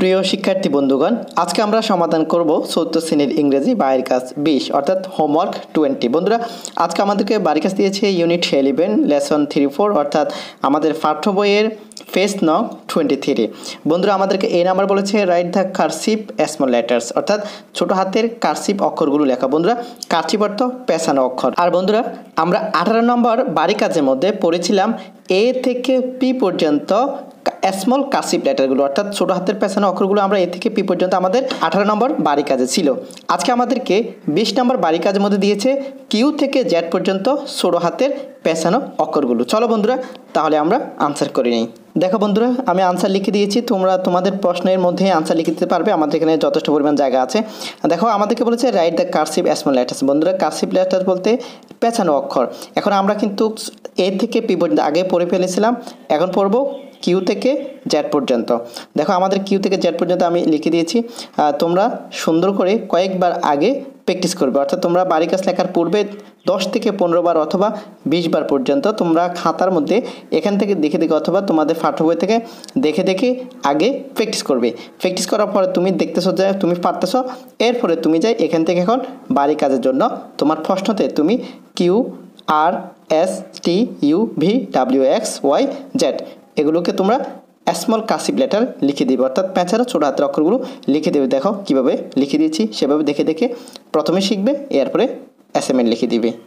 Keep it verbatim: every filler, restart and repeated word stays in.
সুপ্রিয় শিক্ষার্থী বন্ধুগণ, আজকে আমরা সমাধান করব চতুর্থ শ্রেণীর ইংরেজি বাড়ির কাজ বিশ অর্থাৎ হোমওয়ার্ক বিশ। বন্ধুরা, আজকে আমাদেরকে বাড়ির কাজ দিয়েছে unit eleven lesson three four অর্থাৎ আমাদের পাঠ্য বইয়ের পেজ নং টোয়েন্টি থ্রি। বন্ধুরা, আমাদেরকে এই নাম্বার বলেছে write the cursive small letters অর্থাৎ ছোট হাতের কার্সিভ অক্ষরগুলো লেখা। বন্ধুরা, কার্সিভ অর্থ পেছানো অক্ষর। আর বন্ধুরা, আমরা আঠারো নম্বর বাড়ি কাজের মধ্যে পড়েছিলাম এ থেকে পি পর্যন্ত স্মল কার্সিভ লেটারগুলো অর্থাৎ ছোট হাতের পেছানো অক্ষরগুলো আমরা এ থেকে পি পর্যন্ত আমাদের আঠারো নম্বর বাড়ি কাজে ছিল। আজকে আমাদেরকে বিশ নম্বর বাড়ি কাজের মধ্যে দিয়েছে কিউ থেকে জেড পর্যন্ত ছোট হাতের পেছানো অক্ষরগুলো। চলো বন্ধুরা, তাহলে আমরা আনসার করে নিই। দেখো বন্ধুরা, আমি আনসার লিখে দিয়েছি, তোমরা তোমাদের প্রশ্নের মধ্যে আনসার লিখে দিতে পারবে, আমাদের এখানে যথেষ্ট পরিমাণ জায়গা আছে। দেখো, আমাদেরকে বলেছে write the cursive small letters. বন্ধুরা, কার্সিভ লেটার বলতে পেছানো অক্ষর। এখন আমরা কিন্তু এ থেকে পি পর্যন্ত আগে পড়ে ফেলেছিলাম, এখন পড়বো কিউ থেকে জেড পর্যন্ত। দেখো, আমাদের কিউ থেকে জেড পর্যন্ত আমি লিখে দিয়েছি, তোমরা সুন্দর করে কয়েকবার আগে প্র্যাকটিস করবে, অর্থাৎ তোমরা বাড়ি কাজ লেখার পূর্বে দশ থেকে পনেরো বার অথবা বিশ বার পর্যন্ত তোমরা খাতার মধ্যে এখান থেকে দেখে দেখে অথবা তোমাদের পাঠ্য বই থেকে দেখে দেখে আগে প্র্যাকটিস করবে। প্র্যাকটিস করার পরে তুমি দেখতেছো যে তুমি পারতেছো, এরপরে তুমি যাই এখান থেকে এখন বাড়ি কাজের জন্য তোমার প্রশ্নতে তুমি Q R S T U V W X Y Z এগুলোকে তোমরা স্মল কার্সিভ লেটার লিখে দিবে, অর্থাৎ পেঁচারা ছোট হাতের অক্ষরগুলো লিখে দেবে। দেখো কিভাবে লিখে দিয়েছি, সেভাবে দেখে দেখে প্রথমে শিখবে, এরপরে অ্যাসাইনমেন্ট লিখে দিবে।